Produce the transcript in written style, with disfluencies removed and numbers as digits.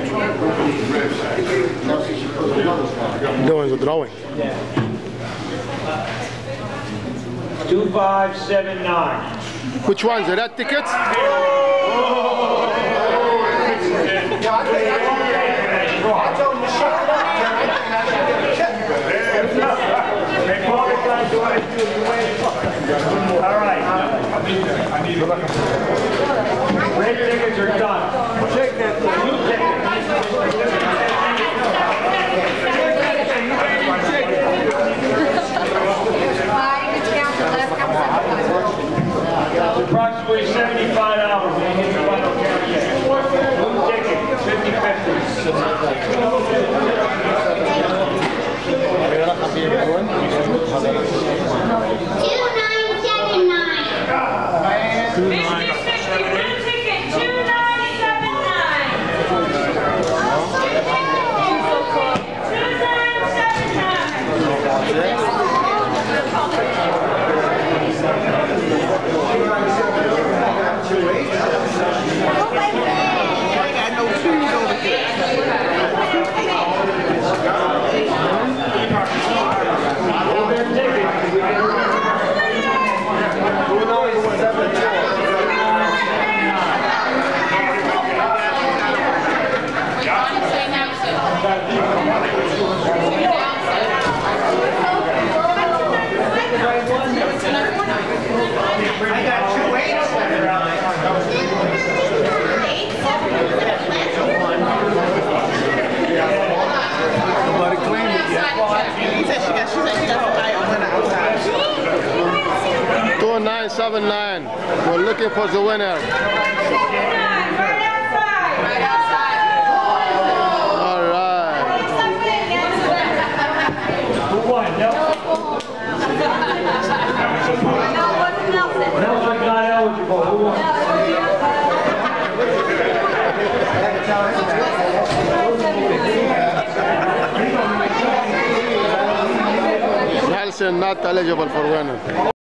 Doing the drawing. 2579. Which ones? The red tickets? All right. Red tickets are done. Take that. Blue tickets. Approximately $75 when you hit the final count check. Blue ticket, 2979. We're looking for the winner. Right outside. All right. Who won? Nelson not eligible. Who won? Nelson not eligible for winning.